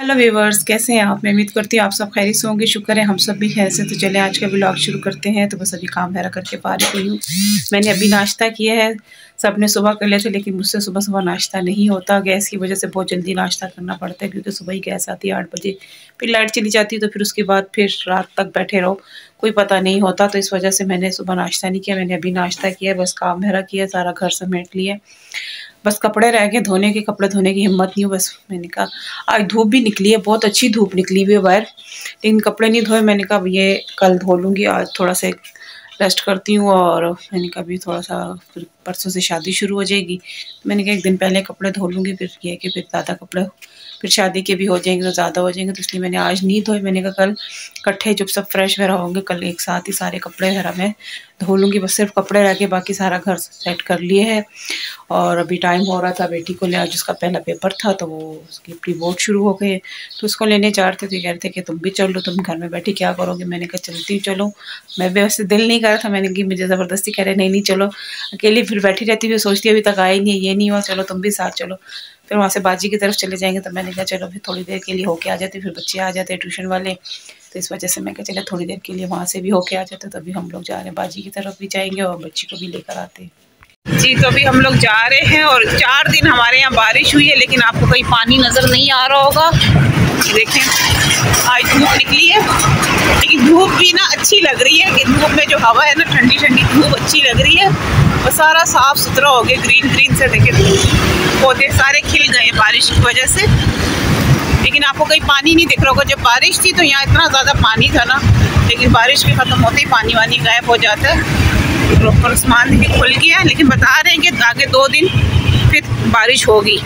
Hello viewers, कैसे हैं आप। मैं उम्मीद करती हूँ आप सब खैरियत से होंगे। शुक्र है हम सब भी खैर से। तो चले आज का व्लॉग शुरू करते हैं। तो बस अभी काम वगैरह करके फारिग हुई हूँ। मैंने अभी नाश्ता किया है। सबने सुबह कर लिया था, लेकिन मुझसे सुबह सुबह नाश्ता नहीं होता। गैस की वजह से बहुत जल्दी नाश्ता करना पड़ता है, क्योंकि सुबह ही गैस आती है 8 बजे, फिर लाइट चली जाती है, तो फिर उसके बाद फिर रात तक बैठे रहो, कोई पता नहीं होता। तो इस वजह से मैंने सुबह नाश्ता नहीं किया। मैंने अभी नाश्ता किया, बस काम वगैरह किया, सारा घर समेट लिया। बस कपड़े रह गए धोने के, कपड़े धोने की हिम्मत नहीं हो। बस मैंने कहा आज धूप भी निकली है, बहुत अच्छी धूप निकली हुई है बाहर, लेकिन कपड़े नहीं धोए। मैंने कहा ये कल धो लूँगी, आज थोड़ा सा रेस्ट करती हूँ। और मैंने कहा अभी थोड़ा सा, फिर परसों से शादी शुरू हो जाएगी, तो मैंने कहा एक दिन पहले कपड़े धो लूँगी। फिर ये कि फिर ज़्यादा कपड़े फिर शादी के भी हो जाएंगे तो ज़्यादा हो जाएंगे, तो इसलिए मैंने आज नहीं धोए। मैंने कहा कल इकट्ठे जब सब फ्रेश वगैरह होंगे, कल एक साथ ही सारे कपड़े वगैरह मैं धो लूँगी। बस सिर्फ कपड़े रह के बाकी सारा घर सेट कर लिए है। और अभी टाइम हो रहा था बेटी को ले, आज उसका पहला पेपर था, तो वो उसकी प्री बोर्ड शुरू हो गए, तो उसको लेने जा रहे थे। तो कह रहे थे कि तुम भी चलो, तुम घर में बैठी क्या करोगे। मैंने कहा चलती हूँ, चलो। मैं भी वैसे दिल नहीं कर रहा था, मैंने कि मुझे ज़बरदस्ती कह रहे नहीं चलो, अकेली फिर बैठी रहती हुई सोचती अभी तक आई नहीं है, ये नहीं हुआ, चलो तुम भी साथ चलो। फिर वहाँ से बाजी की तरफ चले जाएंगे, तो मैंने कहा चलो फिर थोड़ी देर के लिए होके आ जाते, फिर बच्चे आ जाते हैं ट्यूशन वाले, तो इस वजह से मैं कहा चलो थोड़ी देर के लिए वहाँ से भी होके आ जाते। तो अभी हम लोग जा रहे हैं, बाजी की तरफ भी जाएंगे और बच्ची को भी लेकर आते हैं जी। तो अभी हम लोग जा रहे हैं, और 4 दिन हमारे यहाँ बारिश हुई है, लेकिन आपको कहीं पानी नज़र नहीं आ रहा होगा। देखें आज धूप निकली है, लेकिन धूप भी ना अच्छी लग रही है, कि धूप में जो हवा है ना, ठंडी ठंडी धूप अच्छी लग रही है, और सारा साफ सुथरा हो गया, ग्रीन ग्रीन से। देखे पौधे सारे खिल गए बारिश की वजह से, लेकिन आपको कहीं पानी नहीं दिख रहा होगा। जब बारिश थी तो यहाँ इतना ज़्यादा पानी था ना, लेकिन बारिश के ख़त्म होते ही पानी वानी गायब हो जाता है। प्रॉपर आसमान देखिए खुल गया, लेकिन बता रहे हैं कि आगे 2 दिन फिर बारिश होगी।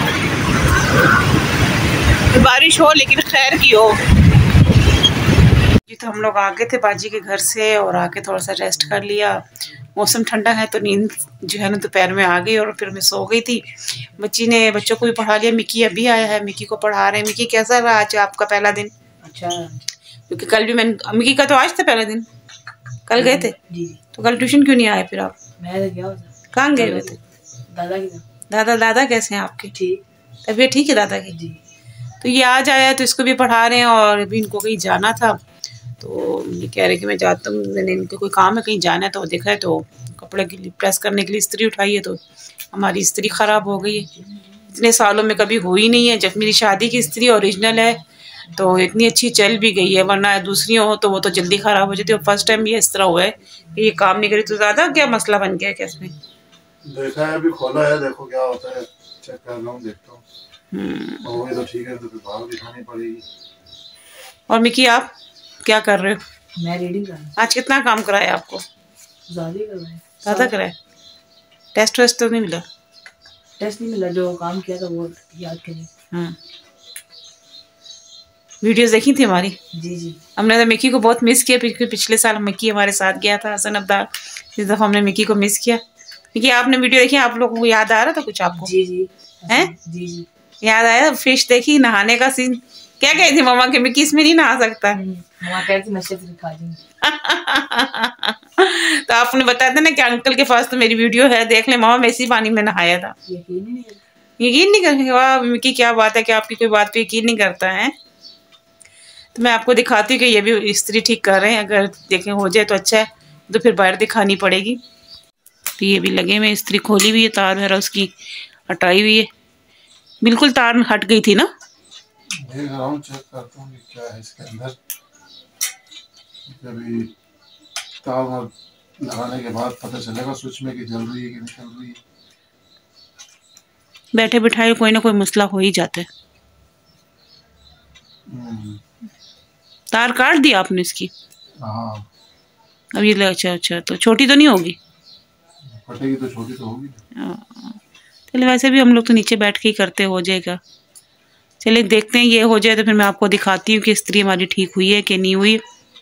बारिश हो लेकिन खैर की हो जी। तो हम लोग आ गए थे बाजी के घर से, और आके थोड़ा सा रेस्ट कर लिया। मौसम ठंडा है तो नींद जो है ना दोपहर में आ गई, और फिर मैं सो गई थी। बच्चों को भी पढ़ा लिया। मिकी अभी आया है, मिकी को पढ़ा रहे हैं। मिकी कैसा रहा आज आपका पहला दिन। अच्छा, क्योंकि कल भी मैंने, मिकी का तो आज था पहला दिन, कल गए थे जी। तो कल ट्यूशन क्यों नहीं आए फिर आप। मैं गया था। कहाँ गए हुए थे। दादा की। दादा कैसे हैं आपके। ठीक, तबीयत ठीक है दादा की जी। तो ये आज आया तो इसको भी पढ़ा रहे हैं, और अभी इनको कहीं जाना था, तो ये कह रहे कि मैं जाता हूँ, मैंने इनको कोई काम है कहीं जाना है, तो देखा है तो कपड़े के लिए प्रेस करने के लिए इस्त्री उठाई है, तो हमारी इस्त्री ख़राब हो गई है। इतने सालों में कभी हुई नहीं है। जब मेरी शादी की इस्त्री ओरिजिनल है तो इतनी अच्छी चल भी गई है, वरना दूसरी हो तो वो तो जल्दी ख़राब हो जाती है। फर्स्ट टाइम ये इस तरह हुआ है कि ये काम नहीं करी। तो ज़्यादा क्या मसला बन गया है क्या इसमें। देखा है, अभी खोला है, देखो क्या होता है, चेक कर रहा हूँ, देखता हूँ। तो ठीक है, तो बाहर दिखानी पड़ेगी। और मिकी आप क्या कर रहे हो। मैं रीडिंग कर रहा हूँ। आज कितना काम कराया आपको। ज़्यादा कराया। टेस्ट वेस्ट तो नहीं मिला। टेस्ट नहीं मिला, जो काम किया था वो याद करिए। हाँ, वीडियोस देखी थी हमारी जी। हमने तो मिकी को बहुत मिस किया, क्योंकि पिछले साल मिकी हमारे साथ गया था हसन अब्दाल, इस दफ़ा हमने मिकी को मिस किया। मिकी आपने वीडियो देखी, आप लोगों को याद आ रहा था कुछ आपको। जी हैं जी, याद आया। फिश देखी, नहाने का सीन, क्या कही थी मम्मा के मिकी इसमें नहीं नहा सकता। मम्मा कहती नशे से खा देंगे। तो आपने बताया था ना कि अंकल के पास तो मेरी वीडियो है, देख ले मम्मा, मैं इसी पानी में नहाया था। यकीन नहीं करेंगे। वाह मिकी क्या बात है कि आपकी कोई बात पे यकीन नहीं करता है। तो मैं आपको दिखाती हूँ कि ये भी इस्त्री ठीक कर रहे हैं, अगर देखें हो जाए तो अच्छा है, तो फिर बाहर दिखानी पड़ेगी। तो ये भी लगे में इस्त्री खोली हुई है, तार वगैरह उसकी हटाई हुई है, बिल्कुल तार हट गई थी ना। देख रहा हूँ, चेक करता हूँ कि क्या है इसके अंदर। जब तार लगाने के बाद पता चलेगा स्विच में कि जल रही है कि नहीं चल रही है। बैठे बिठाए कोई ना कोई मसला हो ही जाता है। तार काट दिया आपने इसकी। हाँ। अब ये अच्छा, तो छोटी तो नहीं होगी। फटेगी तो छोटी तो होगी। चलिए, वैसे भी हम लोग तो नीचे बैठ के ही करते, हो जाएगा। चलिए देखते हैं, ये हो जाए तो फिर मैं आपको दिखाती हूँ कि इस्त्री हमारी ठीक हुई है कि नहीं हुई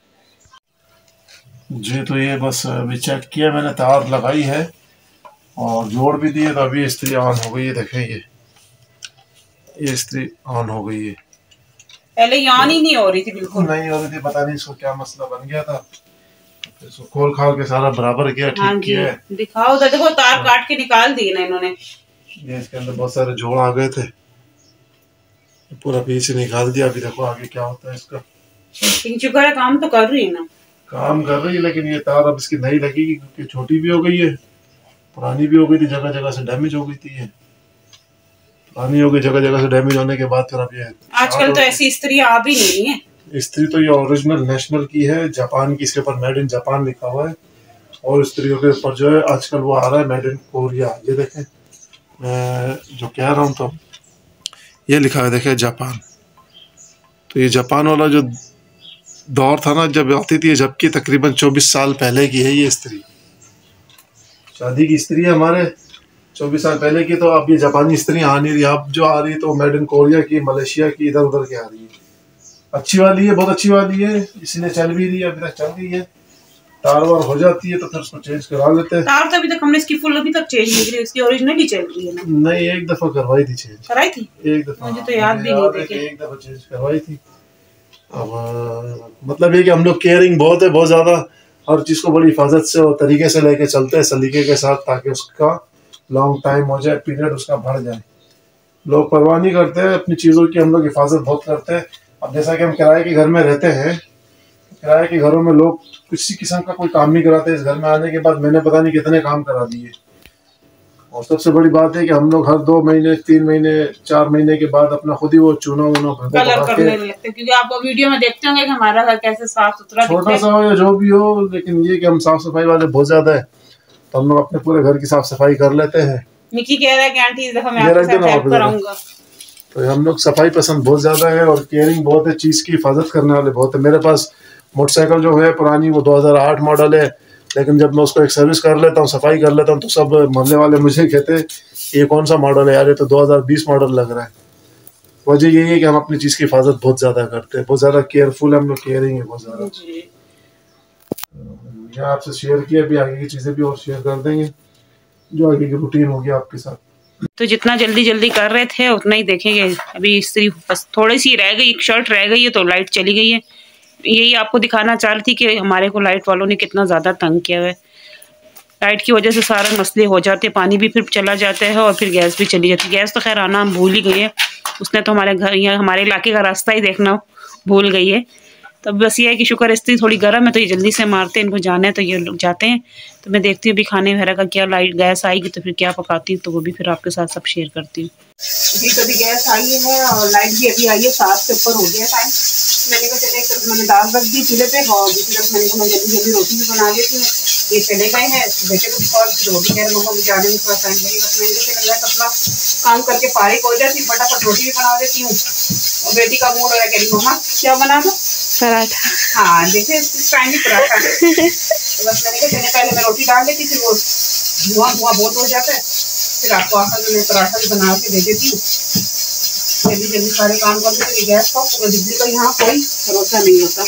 जी। तो ये बस अभी चेक किया मैंने, तार लगाई है और जोड़ भी दिए, तो अभी इस्त्री ऑन हो गई है। देखें ये इस्त्री ऑन हो गई है। पहले यहाँ ही नहीं हो रही थी, बिल्कुल नहीं हो रही थी, पता नहीं इसको क्या मसला बन गया था। इसको खोल खाल के सारा बराबर किया, ठीक किया है। दिखाओ तो, देखो तार काट के निकाल दिए ना इन्होंने। ये इसके अंदर बहुत सारे जोड़ आ गए थे, पूरा पीछे निकाल दिया। अभी देखो आगे क्या होता है इसका। शुक्र है काम तो कर रही है ना, काम कर रही है, लेकिन ये तार अब इसकी नई लगेगी क्योंकि छोटी भी हो गई है, पुरानी भी हो गई थी, जगह जगह से डैमेज हो गई थी। ये पुरानी हो गई, जगह जगह से डैमेज होने के बाद फिर अब ये आजकल तो ऐसी इस्त्री आ भी नहीं है। इस्त्री तो ये ओरिजिनल नेशनल की है, जापान की, इसके ऊपर मेड इन जापान लिखा हुआ है। और स्त्रियों के ऊपर जो है आजकल वो आ रहा है मेड इन कोरिया। ये देखें मैं जो कह रहा हूँ, तो ये लिखा है देखें जापान। तो ये जापान वाला जो दौर था ना जब आती थी, जबकि तकरीबन 24 साल पहले की है ये स्त्री। शादी की स्त्री है हमारे 24 साल पहले की। तो अब ये जापानी स्त्री आ नहीं रही, अब जो आ रही है तो मेड इन कोरिया की, मलेशिया की, इधर उधर की आ रही है। अच्छी वाली है, बहुत अच्छी वाली है, इसलिए चल भी रही है, अभी तक चल रही है। तार वार हो जाती है तो फिर उसको चेंज करा लेते हैं। तार तो अभी तक हमने इसकी फुल अभी तक चेंज नहीं की, इसकी ओरिजिनल ही चल रही है ना। नहीं, एक दफा करवाई थी चेंज। कराई थी एक दफा, मुझे तो याद भी नहीं देखे। एक दफा चेंज करवाई थी। अब मतलब ये कि हम लोग केयरिंग बहुत है, बहुत ज्यादा, हर चीज को बड़ी हिफाजत से और तरीके से लेके चलते हैं, सलीके के साथ, ताकि उसका लॉन्ग टाइम हो जाए, पीरियड उसका बढ़ जाए। लोग परवाह नहीं करते हैं अपनी चीजों की, हम लोग हिफाजत बहुत करते हैं। अब जैसा कि हम किराए के घर में रहते हैं, किराए के घरों में लोग किसी किस्म का कोई काम नहीं कराते। इस घर में आने के बाद मैंने पता नहीं कितने काम करा दिए। और सबसे बड़ी बात है कि हम लोग हर 2 महीने, 3 महीने, 4 महीने के बाद अपना खुद ही वो चूना वूना कलर करने लगते हैं, क्योंकि आप वीडियो में देखते होंगे कि हमारा घर कैसे साफ सुथरा, छोटा सा हो या जो भी हो, लेकिन ये कि हम साफ सफाई वाले बहुत ज्यादा है, तो हम लोग अपने पूरे घर की साफ सफाई कर लेते हैं। निकी कह रहा है कि आंटी इस दफा मैं आपके साथ हेल्प कराऊंगा। तो हम लोग सफाई पसंद बहुत ज्यादा है और केयरिंग बहुत है, चीज की हिफाजत करने वाले बहुत है। मेरे पास मोटरसाइकिल जो है पुरानी, वो 2008 मॉडल है, लेकिन जब मैं उसको एक सर्विस कर लेता हूँ, सफाई कर लेता हूँ, तो सब मोहल्ले वाले मुझे कहते हैं ये कौन सा मॉडल है यार, ये तो 2020 मॉडल लग रहा है। वजह यही है कि हम अपनी चीज की हिफाजत बहुत ज्यादा करते हैं, बहुत ज्यादा केयरफुल है हम लोग, केयरिंग है बहुत ज्यादा। यहाँ आपसे शेयर किया, अभी आगे की चीजें भी और शेयर कर देंगे, जो आगे की रूटीन होगी आपके साथ। तो जितना जल्दी जल्दी कर रहे थे उतना ही देखेंगे। अभी इस्त्री बस थोड़ी सी रह गई, एक शर्ट रह गई है, तो लाइट चली गई है। यही आपको दिखाना चाह रही थी कि हमारे को लाइट वालों ने कितना ज़्यादा तंग किया हुआ है। लाइट की वजह से सारे मसले हो जाते हैं, पानी भी फिर चला जाता है और फिर गैस भी चली जाती है। गैस तो खैर आना हम भूल ही गए हैं, उसने तो हमारे घर या हमारे इलाके का रास्ता ही देखना भूल गई है। तब बस ये है कि शुक्र इस्त्री थोड़ी गर्म है तो ये जल्दी से मारते हैं, इनको जाना है तो ये लोग जाते हैं। तो मैं देखती हूँ अभी खाने वगैरह का क्या, लाइट गैस आएगी तो फिर क्या पकाती हूँ, तो वो भी फिर आपके साथ सब शेयर करती हूँ। जी तो अभी गैस आई है और लाइट भी अभी आई है, 7 से ऊपर हो गया टाइम। मैंने कहा चले, एक तरफ मैंने दाल रख दी चूल्हे पे और दूसरी तरफ मैंने कहा मैं जल्दी जल्दी रोटी भी बना लेती हूँ। ये चले गए हैं, बेटे को भी कॉल की, तो वो भी कह रहे मम्मा मुझे आने में थोड़ा टाइम लगेगा। तो मैंने कहा चल अपना काम करके फारिग हो जाती, फटाफट रोटी भी बना देती हूँ। और बेटी का मूड हो रहा है, कह रही मम्मा क्या बना दो, पराठा। हाँ जैसे स्टाइली पराठा। तो बस मैंने कहा चले पहले मैं रोटी डाल देती, फिर वो धुआं बहुत हो जाता है, फिर आपको आकर मैं पराठा भी बना के दे देती हूँ। जल्दी जल्दी सारे काम कर देते, गैस का और बिजली का यहाँ कोई भरोसा नहीं होता।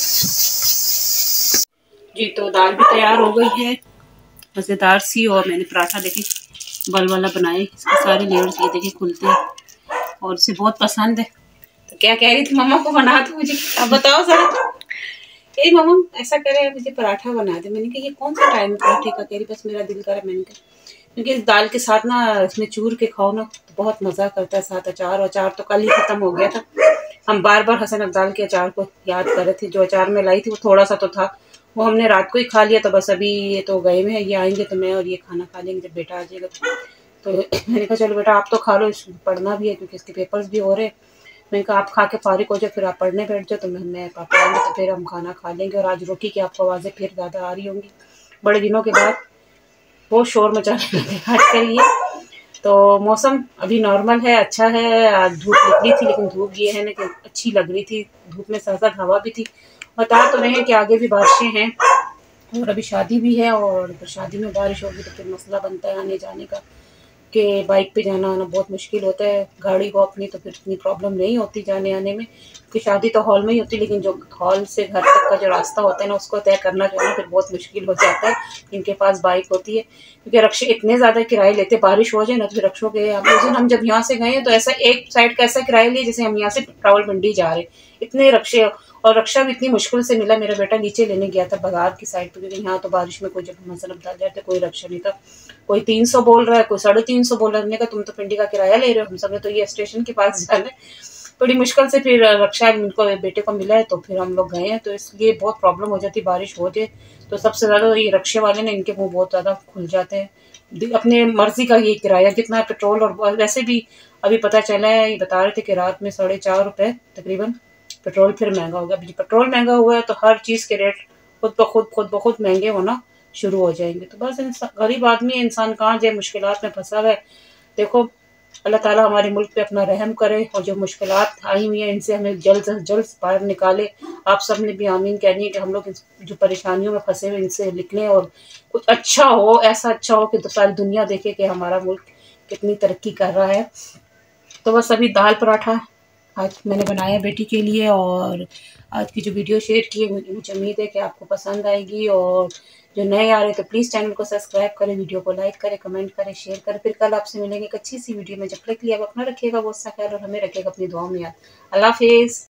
जी तो दाल भी तैयार हो गई है मज़ेदार सी, और मैंने पराठा देखे बल वाला बनाए, इसके सारे लेयर्स ये देखे खुलते हैं और इसे बहुत पसंद है। तो क्या कह रही थी मम्मा को बना दो मुझे, अब बताओ जरा। कह रही मम्मा ऐसा करे मुझे पराठा बना दे। मैंने कहा ये कौन सा टाइम पराठे का, कह रही बस मेरा दिल करा। मैंने कहा क्योंकि इस दाल के साथ ना इसमें चूर के खाओ ना तो बहुत मज़ा करता है, साथ अचार। अचार तो कल ही ख़त्म हो गया था, हम बार बार हसन अब्दाल के अचार को याद कर रहे थे। जो अचार में लाई थी वो थोड़ा सा तो था, वो हमने रात को ही खा लिया। तो बस अभी ये तो गए में है, ये आएंगे तो मैं और ये खाना खा लेंगे जब बेटा आ जाएगा। तो मैंने कहा चलो बेटा आप तो खा लो, पढ़ना भी है क्योंकि इसके पेपर्स भी हो रहे हैं। मैंने कहा आप खा के फारिग हो जाए, फिर आप पढ़ने बैठ जाओ, तो मैं पापा आएंगे तो फिर हम खाना खा लेंगे। और आज रोटी की आपको आवाज़ें फिर ज़्यादा आ रही होंगी, बड़े दिनों के बाद बहुत शोर मचाने लगे आजकल ये। तो मौसम अभी नॉर्मल है, अच्छा है। आज धूप निकली थी लेकिन धूप ये है ना कि अच्छी लग रही थी, धूप में साथ साथ हवा भी थी। बता तो रहे हैं कि आगे भी बारिशें हैं और अभी शादी भी है, और शादी में बारिश होगी तो फिर मसला बनता है आने जाने का, कि बाइक पे जाना आना बहुत मुश्किल होता है। गाड़ी को अपनी तो फिर इतनी प्रॉब्लम नहीं होती जाने आने में, कि शादी तो हॉल में ही होती, लेकिन जो हॉल से घर तक का जो रास्ता होता है ना उसको तय करना जो है ना फिर बहुत मुश्किल हो जाता है इनके पास बाइक होती है। क्योंकि रक्शे इतने ज़्यादा किराए लेते, बारिश हो जाए ना तो फिर रक्षों के हम जब यहाँ से गए तो ऐसा एक साइड का ऐसा किराया लिए जैसे हम यहाँ से रावलपिंडी जा रहे, इतने रक्शे। और रक्षा भी इतनी मुश्किल से मिला, मेरा बेटा नीचे लेने गया था बाजार की साइड पे, क्योंकि यहाँ तो बारिश में कोई जब मसल डाल जाते कोई रक्षा नहीं था। कोई 300 बोल रहा है, कोई 350 बोल रहा है। हमने कहा तुम तो पिंडी का किराया ले रहे हो, हम सब ने तो ये स्टेशन के पास जाना है। बड़ी मुश्किल से फिर रक्षा इनको बेटे को मिला है, तो फिर हम लोग गए हैं। तो इसलिए बहुत प्रॉब्लम हो जाती, बारिश हो जाए तो सबसे ज़्यादा ये रक्षे वाले ने, इनके मुँह बहुत ज़्यादा खुल जाते हैं। अपने मर्जी का ये किराया कितना है पेट्रोल, और वैसे भी अभी पता चला है, ये बता रहे थे कि रात में 4.5 रुपये तकरीबन पेट्रोल फिर महंगा हो गया। अभी पेट्रोल महंगा हुआ है तो हर चीज़ के रेट खुद ब खुद महंगे होना शुरू हो जाएंगे। तो बस गरीब आदमी इंसान कहाँ जाए, मुश्किलात में फंसा हुआ है। देखो अल्लाह ताला हमारे मुल्क पे अपना रहम करे, और जो मुश्किलात आई हुई हैं इनसे हमें जल्द से जल्द बाहर निकाले। आप सब ने भी आमीन कहनी है कि हम लोग जो परेशानियों में फंसे हुए इनसे निकलें, और कुछ अच्छा हो, ऐसा अच्छा हो कि तो सारी दुनिया देखे कि हमारा मुल्क कितनी तरक्की कर रहा है। तो बस अभी दाल पराठा आज मैंने बनाया बेटी के लिए, और आज की जो वीडियो शेयर की है मुझे उम्मीद है कि आपको पसंद आएगी। और जो नए आ रहे हैं तो प्लीज़ चैनल को सब्सक्राइब करें, वीडियो को लाइक करें, कमेंट करें, शेयर करें। फिर कल आपसे मिलेंगे एक अच्छी सी वीडियो में। जब तक के लिए आप अपना रखिएगा बहुत सा ख्याल, और हमें रखिएगा अपनी दुआओं में याद। अल्लाह हाफिज़।